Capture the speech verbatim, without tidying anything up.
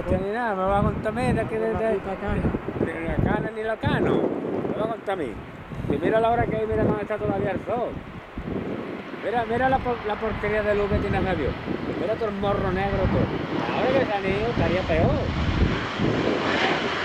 hostia ni nada, me va a contar a mí de aquí de, de, de la cana ni la cano. Me va a contar a mí. Y mira la hora que hay, mira cómo está todavía el sol. Mira, mira la, por, la porquería de luz que tiene medio. Mira todo el morro negro todo. Ahora que se han ido estaría peor.